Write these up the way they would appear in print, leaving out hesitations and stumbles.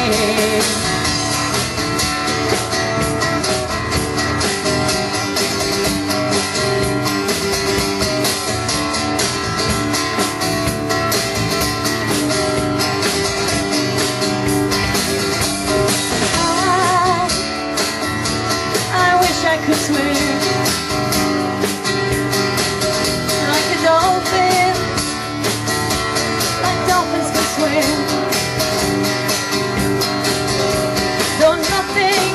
I could swim like a dolphin, like dolphins can swim. Though nothing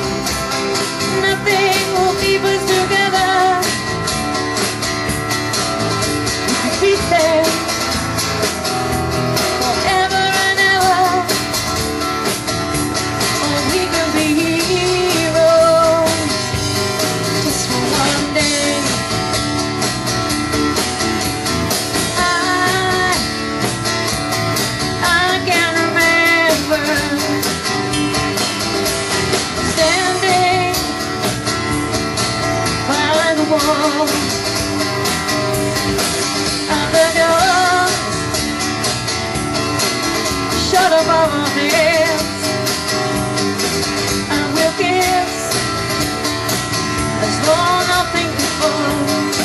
will keep us together, we could be there forever and ever, or we could be heroes just for one day. I can remember standing by the wall, and the door shut above our heads, and we'll kiss as though nothing before.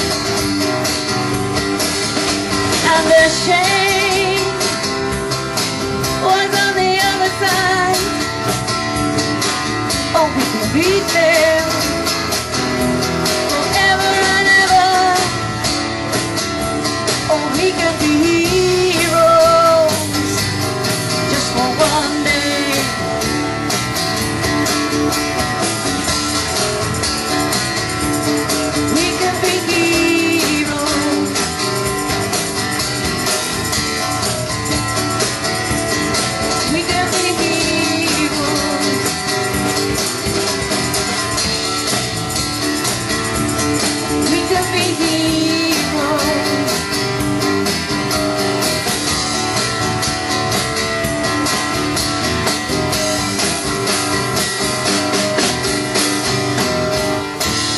And the shame was on the other side. Oh, we can be there forever and ever. Oh, we can be heroes just for one day. We can be heroes. We can be heroes. We can be heroes.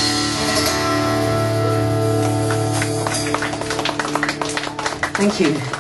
Thank you.